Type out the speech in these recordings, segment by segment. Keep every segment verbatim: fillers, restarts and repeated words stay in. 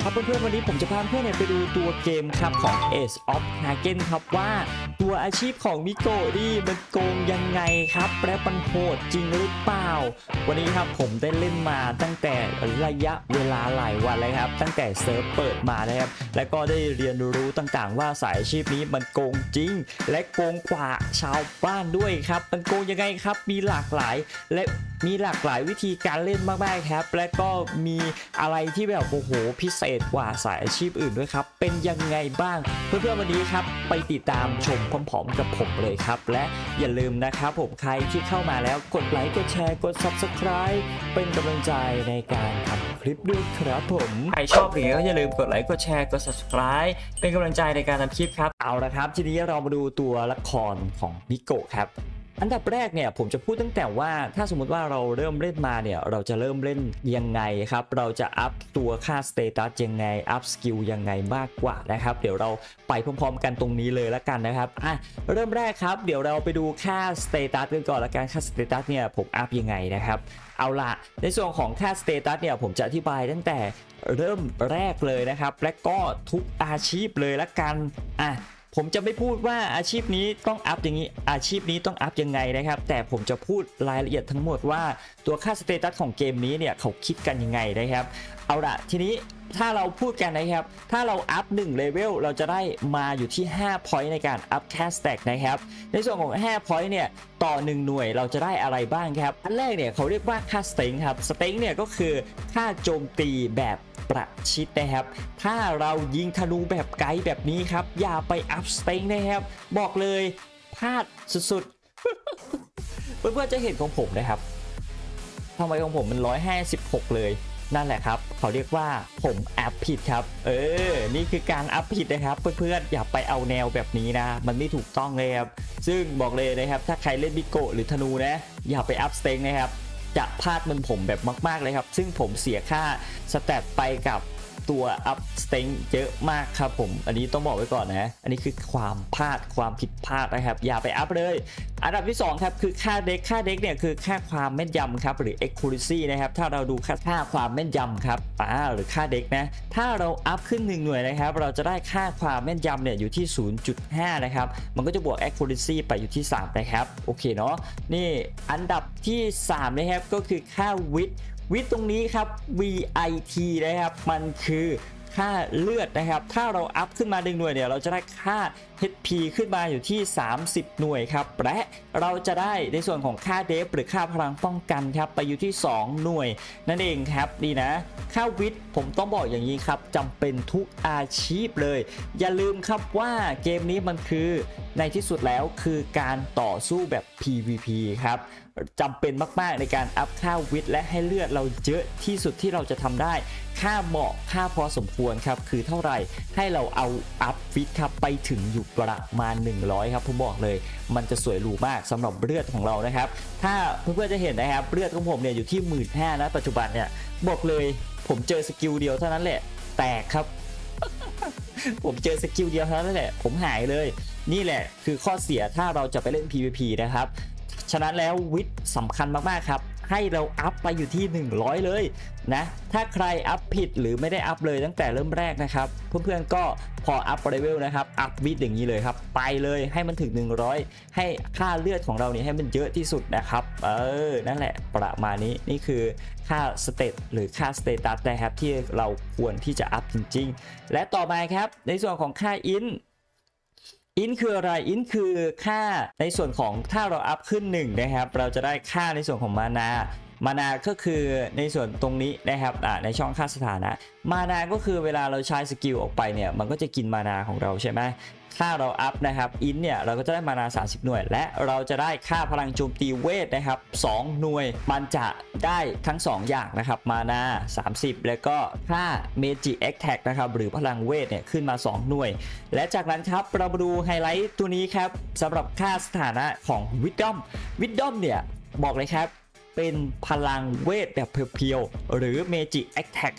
ครับเพื่อนๆวันนี้ผมจะพาเพื่อนๆไปดูตัวเกมครับของ Ace of Dragon ครับว่าตัวอาชีพของมิโกะนี่มันโกงยังไงครับและมันโหดจริงหรือเปล่าวันนี้ครับผมได้เล่นมาตั้งแต่ระยะเวลาหลายวันเลยครับตั้งแต่เซิร์ฟเปิดมานะครับและก็ได้เรียนรู้ต่างๆว่าสายอาชีพนี้มันโกงจริงและโกงกว่าชาวบ้านด้วยครับมันโกงยังไงครับมีหลากหลายและมีหลากหลายวิธีการเล่นมากๆครับและก็มีอะไรที่แบบโอ้โหพิเศษกว่าสายอาชีพอื่นด้วยครับเป็นยังไงบ้างเพื่อนๆวันนี้ครับไปติดตามชมพร้อมๆกับผมเลยครับและอย่าลืมนะครับผมใครที่เข้ามาแล้วกดไลค์กดแชร์กด ซับสไครบ์ เป็นกำลังใจในการทำคลิปด้วยครับผมใครชอบอย่างนี้ก็อย่าลืมกดไลค์กดแชร์กด ซับสไครบ์ เป็นกำลังใจในการทำคลิปครับเอาละครับทีนี้เรามาดูตัวละครของมิโกะครับอันดับแรกเนี่ยผมจะพูดตั้งแต่ว่าถ้าสมมุติว่าเราเริ่มเล่นมาเนี่ยเราจะเริ่มเล่นยังไงครับเราจะอัพตัวค่าสเตตัสยังไงอัพสกิลยังไงมากกว่านะครับเดี๋ยวเราไปพร้อมๆกันตรงนี้เลยละกันนะครับอ่ะเริ่มแรกครับเดี๋ยวเราไปดูค่าสเตตัสกันก่อนละกันค่าสเตตัสเนี่ยผมอัพยังไงนะครับเอาล่ะในส่วนของค่าสเตตัสเนี่ยผมจะอธิบายตั้งแต่เริ่มแรกเลยนะครับและก็ทุกอาชีพเลยละกันอ่ะผมจะไม่พูดว่าอาชีพนี้ต้องอัพอย่างนี้อาชีพนี้ต้องอัพยังไงนะครับแต่ผมจะพูดรายละเอียดทั้งหมดว่าตัวค่าสเตตัสของเกมนี้เนี่ยเขาคิดกันยังไงนะครับเอาละทีนี้ถ้าเราพูดกันนะครับถ้าเราอัพหนึ่งเลเวลเราจะได้มาอยู่ที่ห้า point ในการอัพค่าสแต็กนะครับในส่วนของห้า point เนี่ยต่อหนึ่งหน่วยเราจะได้อะไรบ้างครับอันแรกเนี่ยเขาเรียกว่าค่าสเต็งครับสเต็งเนี่ยก็คือค่าโจมตีแบบประชิดนะครับถ้าเรายิงธนูแบบไกลแบบนี้ครับอย่าไปอัพสเต็งนะครับบอกเลยพลาดสุดๆ เพื่อนๆจะเห็นของผมนะครับทำไมของผมมันหนึ่งร้อยห้าสิบหกเลยนั่นแหละครับเขาเรียกว่าผมอัพผิดครับเออนี่คือการอัพผิดนะครับเพื่อนๆอย่าไปเอาแนวแบบนี้นะมันไม่ถูกต้องเลยครับซึ่งบอกเลยนะครับถ้าใครเล่นบิโกะหรือธนูนะอย่าไปอัพสเต็งนะครับจะพลาดมันผมแบบมากๆเลยครับซึ่งผมเสียค่าสแตทไปกับตัวอัพสเต็งเยอะมากครับผมอันนี้ต้องบอกไว้ก่อนนะอันนี้คือความพลาดความผิดพลาดนะครับอย่าไปอัพเลยอันดับที่สองครับคือค่าเด็กค่าเด็กเนี่ยคือค่าความแม่นยำครับหรือ accuracy นะครับถ้าเราดูค่าค่าความแม่นยำครับอ่าหรือค่าเด็กนะถ้าเราอัพขึ้นหนึ่งหน่วยนะครับเราจะได้ค่าความแม่นยำเนี่ยอยู่ที่ ศูนย์จุดห้า นะครับมันก็จะบวก accuracy ไปอยู่ที่สามนะครับโอเคเนาะนี่อันดับที่สามนะครับก็คือค่าวิทวิทตรงนี้ครับ วี ไอ ที นะครับมันคือค่าเลือดนะครับถ้าเราอัพขึ้นมาหนึ่งหน่วยเนี่ยเราจะได้ค่า เอช พี ขึ้นมาอยู่ที่สามสิบหน่วยครับและเราจะได้ในส่วนของค่าเดฟหรือค่าพลังป้องกันครับไปอยู่ที่สองหน่วยนั่นเองครับดีนะค่าวิทย์ผมต้องบอกอย่างนี้ครับจำเป็นทุกอาชีพเลยอย่าลืมครับว่าเกมนี้มันคือในที่สุดแล้วคือการต่อสู้แบบ พี วี พี ครับจำเป็นมากๆในการอัพค่าวิทย์และให้เลือดเราเยอะที่สุดที่เราจะทำได้ค่าเหมาะค่าพอสมควรครับคือเท่าไหร่ให้เราเอาอัพวิทย์ครับไปถึงอยู่ประมาณหนึ่งร้อยครับผมบอกเลยมันจะสวยหรูมากสำหรับเลือดของเรานะครับถ้าเพื่อนๆจะเห็นนะครับเลือดของผมเนี่ยอยู่ที่ หนึ่งหมื่นห้าพัน นะปัจจุบันเนี่ยบอกเลยผมเจอสกิลเดียวเท่านั้นแหละแตกครับ ผมเจอสกิลเดียวเท่านั้นแหละผมหายเลยนี่แหละคือข้อเสียถ้าเราจะไปเล่น พี วี พี นะครับฉะนั้นแล้ววิทย์สำคัญมากๆครับให้เราอัพไปอยู่ที่หนึ่งร้อยเลยนะถ้าใครอัพผิดหรือไม่ได้อัพเลยตั้งแต่เริ่มแรกนะครับเพื่อนๆก็พออัพเลเวลนะครับอัพวิทย์อย่างนี้เลยครับไปเลยให้มันถึงหนึ่งร้อยให้ค่าเลือดของเราเนี่ยให้มันเยอะที่สุดนะครับเออนั่นแหละประมาณนี้นี่คือค่าสเตตหรือค่าสเตตัสนะครับที่เราควรที่จะอัพจริงๆและต่อมาครับในส่วนของค่าอินอินคืออะไรอินคือค่าในส่วนของถ้าเราอัพขึ้นหนึ่งนะครับเราจะได้ค่าในส่วนของมานามานาก็คือในส่วนตรงนี้นะครับในช่องค่าสถานะมานาก็คือเวลาเราใช้สกิลออกไปเนี่ยมันก็จะกินมานาของเราใช่ไหมถ้าเราอัพนะครับอินเนี่ยเราก็จะได้มานาสามสิบหน่วยและเราจะได้ค่าพลังโจมตีเวทนะครับสองหน่วยมันจะได้ทั้งสองอย่างนะครับมานาสามสิบแล้วก็ค่าเมจิแอคแท็กนะครับหรือพลังเวทเนี่ยขึ้นมาสองหน่วยและจากนั้นครับเรามาดูไฮไลท์ตัวนี้ครับสำหรับค่าสถานะของวิดดอมวิดดอมเนี่ยบอกเลยครับเป็นพลังเวทแบบเพียวๆหรือเมจิแอคแท็กครับ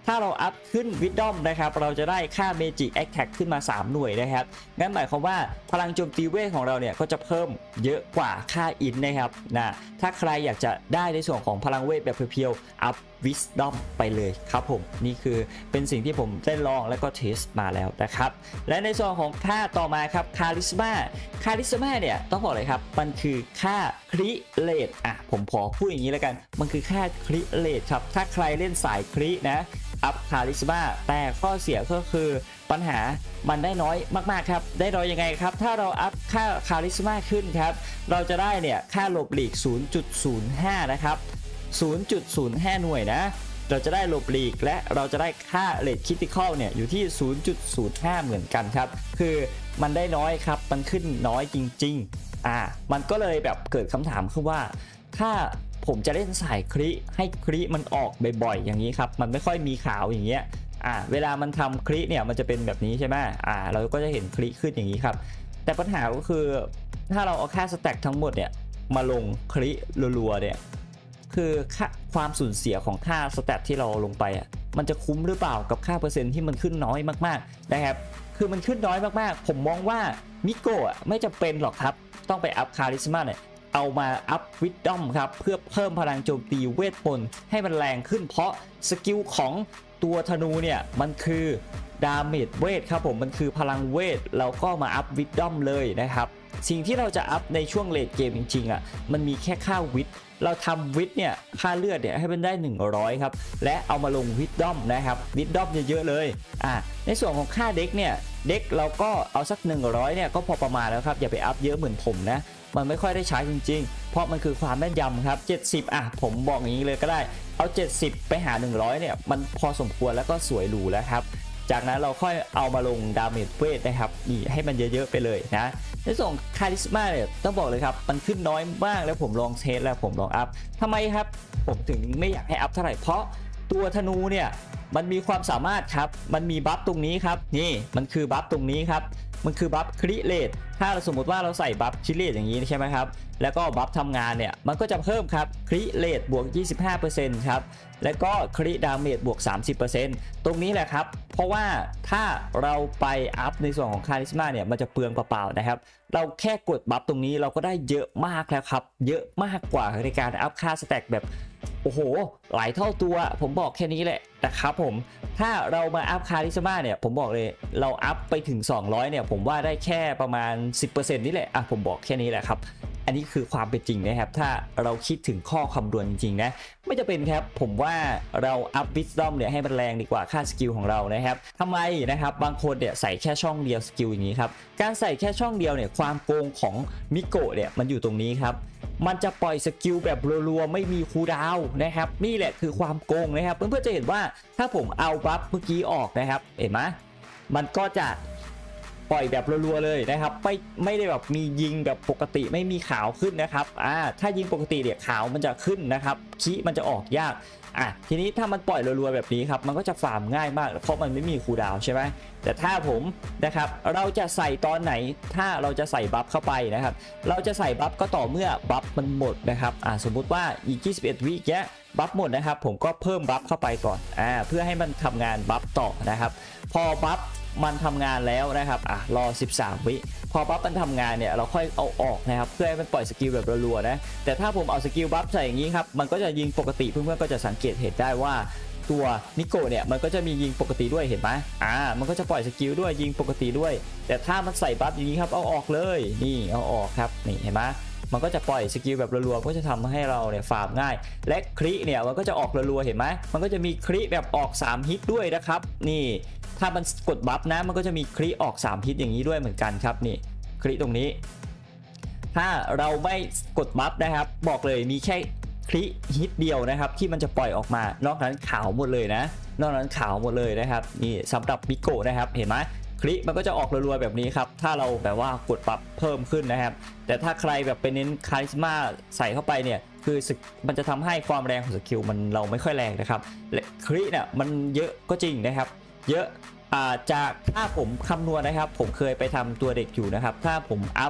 ถ้าเราอัพขึ้น Wisdom นะครับเราจะได้ค่า Magic Attack ขึ้นมาสามหน่วยนะครับงั้นหมายความว่าพลังโจมตีเวทของเราเนี่ยก็จะเพิ่มเยอะกว่าค่าอินนะครับนะถ้าใครอยากจะได้ในส่วนของพลังเวทแบบเพียวๆอัพ Wisdom ไปเลยครับผมนี่คือเป็นสิ่งที่ผมได้ลองแล้วก็เทสมาแล้วนะครับและในส่วนของค่าต่อมาครับคาริสมาคาริสมาเนี่ยต้องบอกเลยครับมันคือค่าคริเลตอ่ะผมขอพูดอย่างนี้แล้วกันมันคือค่าคริเลตครับถ้าใครเล่นสายครินะอัพคาริสมาแต่ข้อเสียก็คือปัญหามันได้น้อยมากๆครับได้น้อยยังไงครับถ้าเราอัพค่าคาริสมาขึ้นครับเราจะได้เนี่ยค่าหลบหลีก ศูนย์จุดศูนย์ห้า นะครับ ศูนย์จุดศูนย์ห้า หน่วยนะเราจะได้หลบหลีกและเราจะได้ค่าเรทคริติคอลเนี่ยอยู่ที่ ศูนย์จุดศูนย์ห้า เหมือนกันครับคือมันได้น้อยครับมันขึ้นน้อยจริงๆอ่ามันก็เลยแบบเกิดคำถามขึ้นว่าถ้าผมจะเล่นสายคริให้คริมันออกบ่อยๆอย่างนี้ครับมันไม่ค่อยมีขาวอย่างเงี้ยอ่าเวลามันทำคริเนี่ยมันจะเป็นแบบนี้ใช่ไหมอ่าเราก็จะเห็นคริขึ้นอย่างนี้ครับแต่ปัญหาก็คือถ้าเราเอาค่าสแต็กทั้งหมดเนี่ยมาลงคริรัวๆเนี่ยคือค่าความสูญเสียของค่าสแตทที่เราลงไปอ่ะมันจะคุ้มหรือเปล่ากับค่าเปอร์เซ็นต์ที่มันขึ้นน้อยมากๆนะครับคือมันขึ้นน้อยมากๆผมมองว่ามิโกะไม่จำเป็นหรอกครับต้องไปอัพคาริสมาเนี่ยเอามาอัพวิดดอมครับเพื่อเพิ่มพลังโจมตีเวทมนต์ให้มันแรงขึ้นเพราะสกิลของตัวธนูเนี่ยมันคือดาเมจเวทครับผมมันคือพลังเวทเราก็มาอัพวิดดอมเลยนะครับสิ่งที่เราจะอัพในช่วงเลทเกมจริงๆอ่ะมันมีแค่ค่าวิดเราทำวิดเนี่ยค่าเลือดเนี่ยให้มันได้หนึ่งร้อยครับและเอามาลงวิดดอมนะครับวิดดอมเยอะๆเลยอ่าในส่วนของค่าเด็กเนี่ยเด็กเราก็เอาสักหนึ่งร้อยเนี่ยก็พอประมาณแล้วครับอย่าไปอัพเยอะเหมือนผมนะมันไม่ค่อยได้ใช้จริงๆเพราะมันคือความแม่นยำครับเจ็ดสิบอ่ะผมบอกอย่างนี้เลยก็ได้เอาเจ็ดสิบไปหาหนึ่งร้อยเนี่ยมันพอสมควรแล้วก็สวยหรูแล้วครับจากนั้นเราค่อยเอามาลงดาเมจเวทนะครับนี่ให้มันเยอะๆไปเลยนะในส่วนคาริสมาเนี่ยต้องบอกเลยครับมันขึ้นน้อยมากแล้วผมลองเทสแล้วผมลองอัพทำไมครับผมถึงไม่อยากให้อัพเท่าไหร่เพราะตัวธนูเนี่ยมันมีความสามารถครับมันมีบัฟตรงนี้ครับนี่มันคือบัฟตรงนี้ครับมันคือบัฟคริเลตถ้าสมมติว่าเราใส่บัฟคริเลตอย่างนี้ใช่ไหมครับแล้วก็บัฟทำงานเนี่ยมันก็จะเพิ่มครับคริเลตบวก ยี่สิบห้าเปอร์เซ็นต์ ครับแล้วก็คริดาเมจบวก สามสิบเปอร์เซ็นต์ ตรงนี้แหละครับเพราะว่าถ้าเราไปอัพในส่วนของคาริสมาเนี่ยมันจะเปลืองเปล่าๆนะครับเราแค่กดบัฟตรงนี้เราก็ได้เยอะมากแล้วครับเยอะมากกว่าในการอัพค่าสแต็กแบบโอ้โหหลายเท่าตัวผมบอกแค่นี้แหละนะครับผมถ้าเรามาอัพคาริสมาเนี่ยผมบอกเลยเราอัพไปถึงสองร้อยเนี่ยผมว่าได้แค่ประมาณ สิบเปอร์เซ็นต์ นี่แหละอ่ะผมบอกแค่นี้แหละครับอันนี้คือความเป็นจริงนะครับถ้าเราคิดถึงข้อคำนวณจริงๆนะไม่จะเป็นครับผมว่าเราอัพวิสดอมเนี่ยให้มันแรงดีกว่าค่าสกิลของเรานะครับทำไมนะครับบางคนเนี่ยใส่แค่ช่องเดียวสกิลอย่างนี้ครับการใส่แค่ช่องเดียวเนี่ยความโกงของมิโกะเนี่ยมันอยู่ตรงนี้ครับมันจะปล่อยสกิลแบบรัวๆไม่มีคูลดาวน์นะครับนี่แหละคือความโกงนะครับเพื่อนๆจะเห็นว่าถ้าผมเอาบัฟเมื่อกี้ออกนะครับเห็นไหมมันก็จะปล่อยแบบรัวๆเลยนะครับไม่ไม่ได้แบบมียิงแบบปกติไม่มีขาวขึ้นนะครับอ่าถ้ายิงปกติเนี่ยขาวมันจะขึ้นนะครับคีมันจะออกยากอ่ะทีนี้ถ้ามันปล่อยรัวๆแบบนี้ครับมันก็จะฟาร์มง่ายมากเพราะมันไม่มีคูลดาวน์ใช่ไหมแต่ถ้าผมนะครับเราจะใส่ตอนไหนถ้าเราจะใส่บัฟเข้าไปนะครับเราจะใส่บัฟก็ต่อเมื่อบัฟมันหมดนะครับอ่าสมมุติว่าอีกยี่สิบเอ็ดวิแกบัฟหมดนะครับผมก็เพิ่มบัฟเข้าไปก่อนอ่าเพื่อให้มันทำงานบัฟต่อนะครับพอบัฟมันทำงานแล้วนะครับอ่ะรอสิบสามวิพอบัฟมันทำงานเนี่ยเราค่อยเอาออกนะครับเพื่อให้มันปล่อยสกิลแบบรัวๆนะแต่ถ้าผมเอาสกิลบัฟใส่อย่างนี้ครับมันก็จะยิงปกติเพื่อนๆก็จะสังเกตเห็นได้ว่าตัวมิโกะเนี่ยมันก็จะมียิงปกติด้วยเห็นไหมอ่ามันก็จะปล่อยสกิลด้วยยิงปกติด้วยแต่ถ้ามันใส่บัฟอย่างนี้ครับเอาออกเลยนี่เอาออกครับนี่เห็นไหมมันก็จะปล่อยสกิลแบบรัวๆก็จะทำให้เราเนี่ยฟาร์มง่ายและคริเนี่ยมันก็จะออกรัวๆเห็นไหมมันก็จะมีคริแบบออกสามฮิตด้วยนะครับนี่ถ้ามันกดบัฟนะมันก็จะมีคริออกสามฮิตอย่างนี้ด้วยเหมือนกันครับนี่คริตรงนี้ถ้าเราไม่กดบัฟนะครับบอกเลยมีแค่คริฮิตเดียวนะครับที่มันจะปล่อยออกมานอกนั้นขาวหมดเลยนะนอกนั้นขาวหมดเลยนะครับนี่สำหรับมิโกะนะครับเห็นไหมคลิมันก็จะออกรัวๆแบบนี้ครับถ้าเราแบบว่ากดปรับเพิ่มขึ้นนะครับแต่ถ้าใครแบบไปเน้นคาริสมาใส่เข้าไปเนี่ยคือมันจะทำให้ความแรงของสกิลมันเราไม่ค่อยแรงนะครับและคลิเนี่ยมันเยอะก็จริงนะครับเยอะอ่าจากถ้าผมคำนวณนะครับผมเคยไปทำตัวเด็กอยู่นะครับถ้าผมอัพ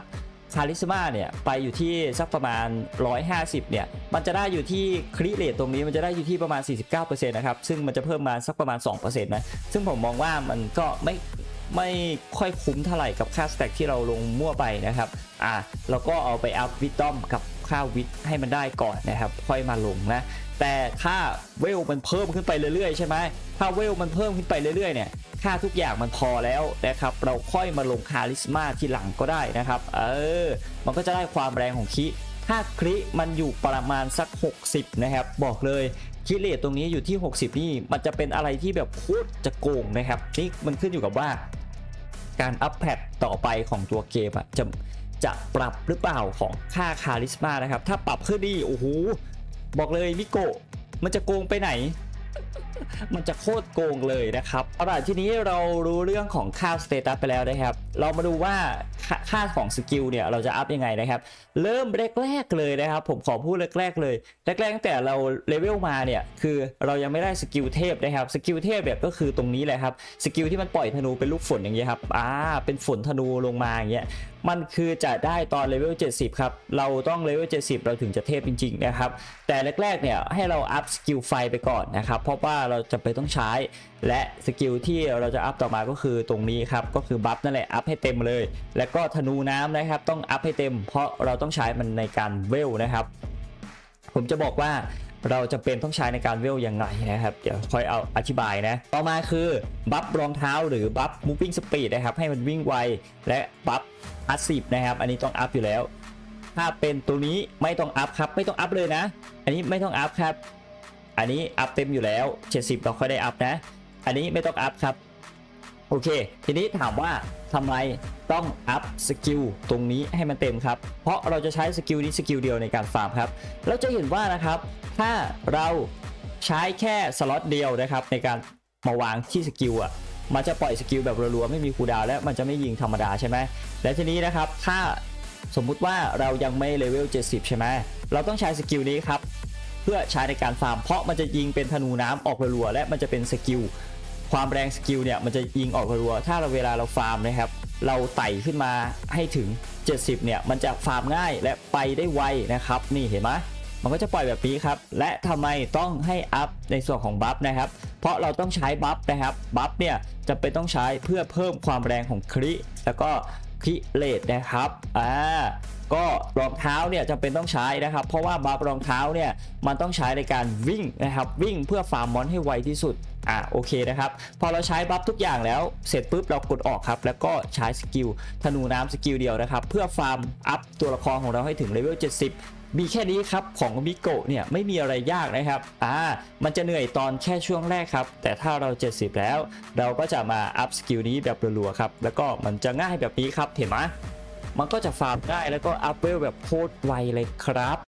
คาริสมาเนี่ยไปอยู่ที่สักประมาณหนึ่งร้อยห้าสิบเนี่ยมันจะได้อยู่ที่คริเรทตรงนี้มันจะได้อยู่ที่ประมาณ สี่สิบเก้าเปอร์เซ็นต์ นะครับซึ่งมันจะเพิ่มมาสักประมาณ สองเปอร์เซ็นต์ นะซึ่งผมมองว่ามันก็ไม่ไม่ค่อยคุ้มเท่าไหร่กับค่าสแต็กที่เราลงมั่วไปนะครับอ่ะเราก็เอาไปอัพวิดดอมกับค่าวิดให้มันได้ก่อนนะครับค่อยมาลงนะแต่ค่าเวลมันเพิ่มขึ้นไปเรื่อยๆใช่ไหมถ้าเวลมันเพิ่มขึ้นไปเรื่อยๆเนี่ยค่าทุกอย่างมันพอแล้วนะครับเราค่อยมาลงคาริสมาทีหลังก็ได้นะครับเออมันก็จะได้ความแรงของคิถ้าคริมันอยู่ประมาณสักหกสิบนะครับบอกเลยคิเรทตรงนี้อยู่ที่หกสิบนี่มันจะเป็นอะไรที่แบบโคตรจะโกงนะครับนี่มันขึ้นอยู่กับว่าการอัพแพทต่อไปของตัวเกมอะจะจะปรับหรือเปล่าของค่าคาริสมานะครับถ้าปรับขึ้นดีโอ้โหบอกเลยมิโกะมันจะโกงไปไหนมันจะโคตรโกงเลยนะครับเอาล่ะทีนี้เรารู้เรื่องของค่าสเตตัสไปแล้วนะครับเรามาดูว่าค่าของสกิลเนี่ยเราจะอัพยังไงนะครับเริ่มแรกๆเลยนะครับผมขอพูดแรกๆเลยแรกๆตั้งแต่เราเลเวลมาเนี่ยคือเรายังไม่ได้สกิลเทพนะครับสกิลเทพแบบก็คือตรงนี้แหละครับสกิลที่มันปล่อยธนูเป็นลูกฝนอย่างเงี้ยครับอ่าเป็นฝนธนูลงมาอย่างเงี้ยมันคือจะได้ตอนเลเวลเจ็ดสิบครับเราต้องเลเวลเจ็ดสิบเราถึงจะเทพจริงๆนะครับแต่แรกๆเนี่ยให้เราอัพสกิลไฟไปก่อนนะครับเพราะว่าเราจะไปต้องใช้และสกิลที่เราจะอัพต่อมาก็คือตรงนี้ครับก็คือบัฟนั่นแหละอัพให้เต็มเลยแล้วก็ธนูน้ำนะครับต้องอัพให้เต็มเพราะเราต้องใช้มันในการเวลนะครับผมจะบอกว่าเราจะเป็นต้องใช้ในการเวลยังไงนะครับเดี๋ยวค่อยเอาอธิบายนะต่อมาคือบัฟรองเท้าหรือบัฟ moving speed นะครับให้มันวิ่งไวและบัฟอาสิบนะครับอันนี้ต้องอัพอยู่แล้วถ้าเป็นตัวนี้ไม่ต้องอัพครับไม่ต้องอัพเลยนะอันนี้ไม่ต้องอัพครับอันนี้อัพเต็มอยู่แล้วเจ็ดสิบเราค่อยได้อัพนะอันนี้ไม่ต้องอัพครับโอเคทีนี้ถามว่าทำไมต้องอัพสกิลตรงนี้ให้มันเต็มครับเพราะเราจะใช้สกิลนี้สกิลเดียวในการฟาร์มครับเราจะเห็นว่านะครับถ้าเราใช้แค่สล็อตเดียวนะครับในการมาวางที่สกิลอ่ะมันจะปล่อยสกิลแบบรัวๆไม่มีคูลดาวน์และมันจะไม่ยิงธรรมดาใช่ไหมและทีนี้นะครับถ้าสมมุติว่าเรายังไม่เลเวลเจ็ดสิบใช่ไหมเราต้องใช้สกิลนี้ครับเพื่อใช้ในการฟาร์มเพราะมันจะยิงเป็นธนูน้ำออกรัวๆและมันจะเป็นสกิลความแรงสกิลเนี่ยมันจะยิงออกรัวถ้าเราเวลาเราฟาร์มนะครับเราไต่ขึ้นมาให้ถึงเจ็ดสิบเนี่ยมันจะฟาร์มง่ายและไปได้ไวนะครับนี่เห็นไหมมันก็จะปล่อยแบบนี้ครับและทำไมต้องให้อัพในส่วนของบัฟนะครับเพราะเราต้องใช้บัฟนะครับบัฟเนี่ยจะเป็นต้องใช้เพื่อเพิ่มความแรงของคริแล้วก็คริเรทนะครับอ่าก็รองเท้าเนี่ยจำเป็นต้องใช้นะครับเพราะว่าบัฟรองเท้าเนี่ยมันต้องใช้ในการวิ่งนะครับวิ่งเพื่อฟาร์มมอนให้ไวที่สุดอ่ะโอเคนะครับพอเราใช้บัฟทุกอย่างแล้วเสร็จปุ๊บเรากดออกครับแล้วก็ใช้สกิลธนูน้ำสกิลเดียวนะครับเพื่อฟาร์มอัพตัวละครของเราให้ถึงเลเวลเจ็ดสิบมีแค่นี้ครับของมิโกะเนี่ยไม่มีอะไรยากนะครับอ่ามันจะเหนื่อยตอนแค่ช่วงแรกครับแต่ถ้าเราเจ็ดสิบแล้วเราก็จะมาอัพสกิลนี้แบบรัวๆครับแล้วก็มันจะง่ายแบบนี้ครับเห็นไหมมันก็จะฟาร์มง่ายแล้วก็อัพเวลแบบโคตรไวเลยครับ